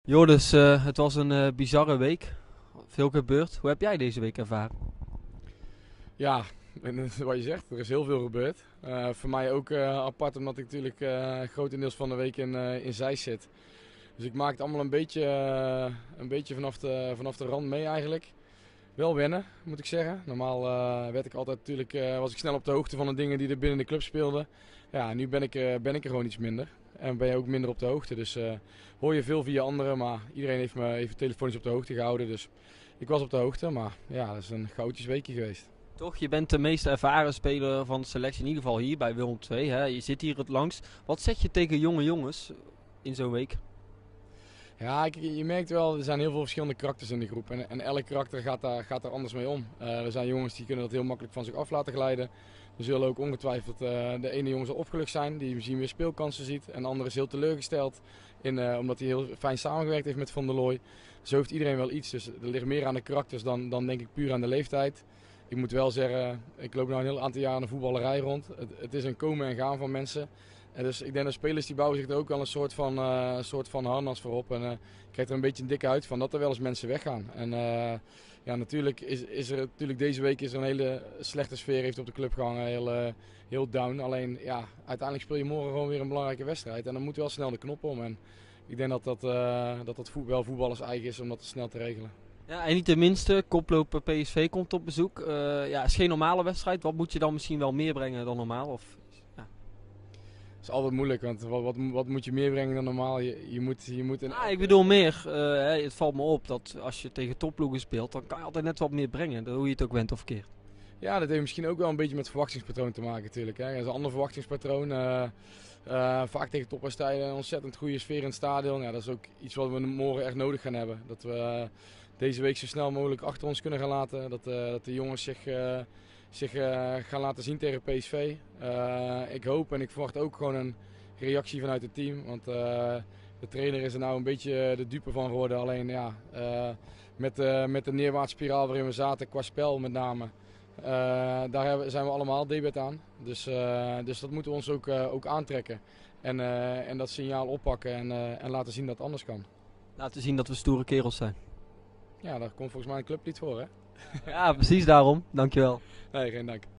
Joris, het was een bizarre week. Veel gebeurd. Hoe heb jij deze week ervaren? Ja, en wat je zegt, er is heel veel gebeurd. Voor mij ook apart omdat ik natuurlijk grotendeels van de week in Zeist zit. Dus ik maak het allemaal een beetje vanaf de rand mee eigenlijk. Wel wennen, moet ik zeggen. Normaal werd ik altijd natuurlijk, was ik snel op de hoogte van de dingen die er binnen de club speelden. Ja, nu ben ik er gewoon iets minder. En ben je ook minder op de hoogte. Dus hoor je veel via anderen, maar iedereen heeft me even telefonisch op de hoogte gehouden. Dus ik was op de hoogte, maar ja, dat is een chaotisch weekje geweest. Toch, je bent de meest ervaren speler van de selectie, in ieder geval hier bij Willem II. Hè? Je zit hier het langst. Wat zeg je tegen jonge jongens in zo'n week? Ja, je merkt wel, er zijn heel veel verschillende karakters in de groep. En elk karakter gaat daar anders mee om. Er zijn jongens die kunnen dat heel makkelijk van zich af laten glijden. Er zullen ook ongetwijfeld de ene jongen zal opgelucht zijn, die misschien weer speelkansen ziet. En de andere is heel teleurgesteld, omdat hij heel fijn samengewerkt heeft met Van der Looy. Zo heeft iedereen wel iets, dus er ligt meer aan de karakters dan denk ik puur aan de leeftijd. Ik moet wel zeggen, ik loop nu een heel aantal jaar in de voetballerij rond. Het is een komen en gaan van mensen. En dus ik denk dat spelers die bouwen zich er ook wel een soort van harnas voor op. En ik krijg er een beetje een dikke huid van dat er wel eens mensen weggaan. En ja, natuurlijk is er natuurlijk deze week is er een hele slechte sfeer heeft op de club gehangen. Heel down. Alleen ja, uiteindelijk speel je morgen gewoon weer een belangrijke wedstrijd. En dan moet wel snel de knop om. En ik denk dat wel voetballers eigen is om dat snel te regelen. Ja, en niet de minste, koploper PSV komt op bezoek. Ja, is geen normale wedstrijd. Wat moet je dan misschien wel meer brengen dan normaal? Of, ja. Het is altijd moeilijk, want wat moet je meer brengen dan normaal? Je moet Ik bedoel meer. Het valt me op dat als je tegen topploegen speelt, dan kan je altijd net wat meer brengen. Hoe je het ook went of keert. Ja, dat heeft misschien ook wel een beetje met het verwachtingspatroon te maken natuurlijk. Hè. Dat is een ander verwachtingspatroon. Vaak tegen topwedstrijden een ontzettend goede sfeer in het stadion. Ja, dat is ook iets wat we morgen echt nodig gaan hebben. Dat we deze week zo snel mogelijk achter ons kunnen gaan laten. Dat de jongens zich gaan laten zien tegen PSV. Ik hoop en ik verwacht ook gewoon een reactie vanuit het team. Want de trainer is er nou een beetje de dupe van geworden. Alleen ja, met de neerwaartse spiraal waarin we zaten qua spel met name. Zijn we allemaal debet aan. Dus dat moeten we ons ook aantrekken. En dat signaal oppakken en laten zien dat het anders kan. Laten zien dat we stoere kerels zijn. Ja, daar komt volgens mij een clublied voor, hè? Ja, precies daarom. Dankjewel. Nee, geen dank.